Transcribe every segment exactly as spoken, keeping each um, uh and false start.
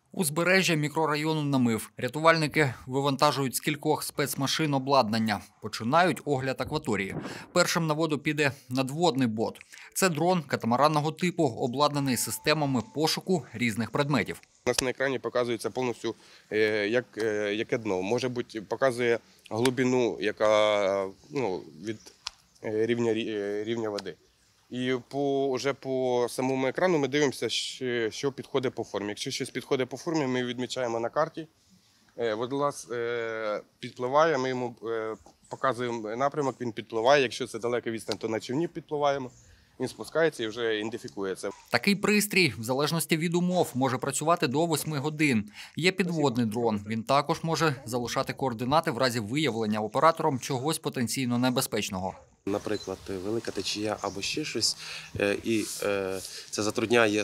Узбережжя мікрорайону Намив. Рятувальники вивантажують з кількох спецмашин обладнання. Починають огляд акваторії. Першим на воду піде надводний бот. Це дрон катамаранного типу, обладнаний системами пошуку різних предметів. У нас на екрані показується повністю, як, яке дно. Може бути, показує глибину, яка ну, від рівня, рівня води. І по, вже по самому екрану ми дивимося, що підходить по формі. Якщо щось підходить по формі, ми відмічаємо на карті. Водолаз підпливає, ми йому показуємо напрямок, він підпливає. Якщо це далека відстань, то на човні підпливаємо. Він спускається і вже ідентифікується. Такий пристрій, в залежності від умов, може працювати до восьми годин. Є підводний дрон. Він також може залишати координати в разі виявлення оператором чогось потенційно небезпечного. Наприклад, велика течія або ще щось, і це затрудняє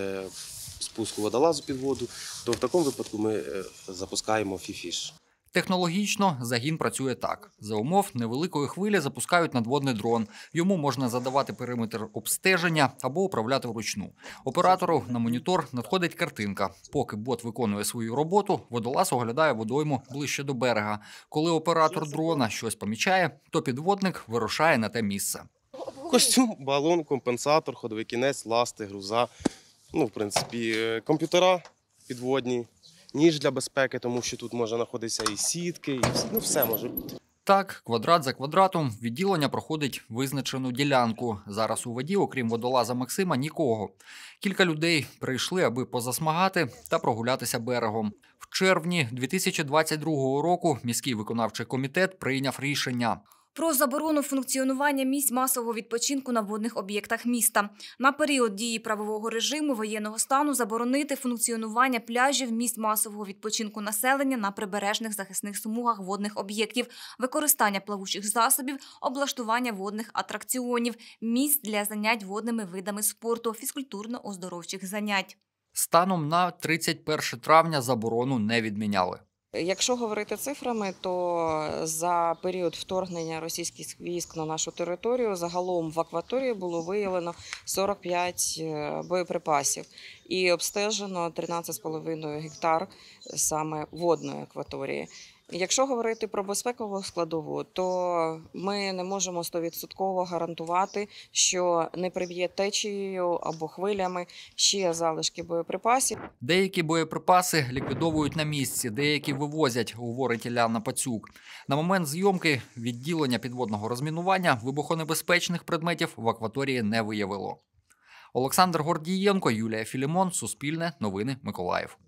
спуску водолазу під воду, то в такому випадку ми запускаємо фі-фіш. Технологічно загін працює так. За умов невеликої хвилі запускають надводний дрон. Йому можна задавати периметр обстеження або управляти вручну. Оператору на монітор надходить картинка. Поки бот виконує свою роботу, водолаз оглядає водойму ближче до берега. Коли оператор дрона щось помічає, то підводник вирушає на те місце. Костюм, балон, компенсатор, ходовий кінець, ласти, груза. Ну, в принципі, комп'ютера підводні. Ніж для безпеки, тому що тут може знаходитися і сітки, і все, ну, все може бути. Так, квадрат за квадратом відділення проходить визначену ділянку. Зараз у воді, окрім водолаза Максима, нікого. Кілька людей прийшли, аби позасмагати та прогулятися берегом. В червні дві тисячі двадцять другого року міський виконавчий комітет прийняв рішення про заборону функціонування місць масового відпочинку на водних об'єктах міста. На період дії правового режиму воєнного стану заборонити функціонування пляжів, місць масового відпочинку населення на прибережних захисних смугах водних об'єктів, використання плавучих засобів, облаштування водних атракціонів, місць для занять водними видами спорту, фізкультурно-оздоровчих занять. Станом на тридцять перше травня заборону не відміняли. Якщо говорити цифрами, то за період вторгнення російських військ на нашу територію загалом в акваторії було виявлено сорок п'ять боєприпасів і обстежено тринадцять з половиною гектар саме водної акваторії. Якщо говорити про безпекову складову, то ми не можемо сто відсотків гарантувати, що не приб'є течією або хвилями ще залишки боєприпасів. Деякі боєприпаси ліквідовують на місці, деякі вивозять, говорить Іляна Пацюк. На момент зйомки відділення підводного розмінування вибухонебезпечних предметів в акваторії не виявило. Олександр Гордієнко, Юлія Філімон, Суспільне, Новини, Миколаїв.